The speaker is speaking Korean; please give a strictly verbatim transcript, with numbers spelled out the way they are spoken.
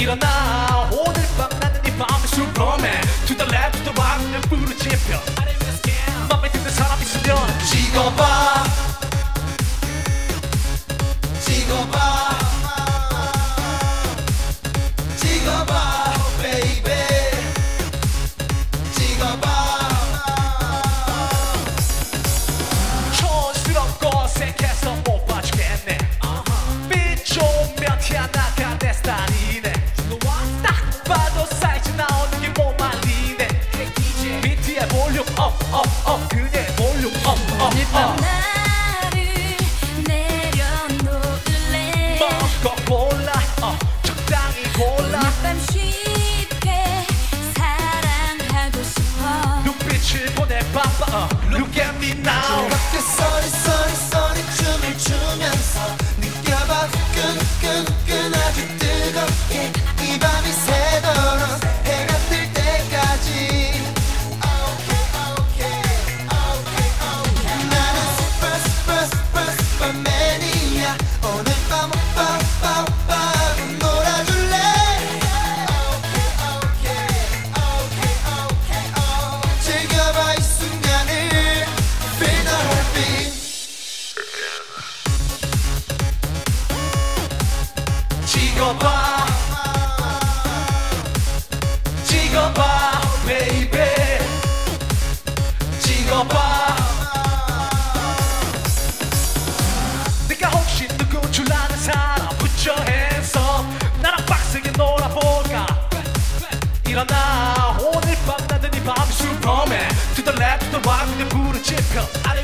일어나 오늘 밤 나는 이 밤의 슈퍼맨 To the left, to the right, 내 부르짖혀 맘에 드는 사람 있으면 찍어봐 찍어봐 찍어봐 baby 찍어봐 촌스럽고 어색해서 못 봐주겠네 삐쪽면 튀어나가 내 스타일이네 딱 봐도 사이즈 나오는 게 못 말리네 비트의 볼륨 업 업 업 그녀의 볼륨 업 업 업 나를 내려놓을래 먹고 골라 어 적당히 골라 밤 쉽게 사랑하고 싶어 눈빛을 보내 바빠 어 Look at me now 그렇게 쏘리 쏘리 쏘리 춤을 추면서 느껴봐 끈끈끈 아주 뜨겁게 이 밤이 새도록 해가 뜰 때까지 Okay okay okay okay 나는 super super super superman이야 오늘 밤 밤 밤 밤 놀아줄래 Okay okay okay okay 즐겨봐 이 순간을 Feel the heartbeat 찍어봐 찍어봐 baby 찍어봐 네가 혹시 누군 줄 아는 사람 Put your hands up 나랑 빡세게 놀아볼까 일어나 오늘 밤 나는 이 밤의 슈퍼맨 To the left, to the right 내 부르짖혀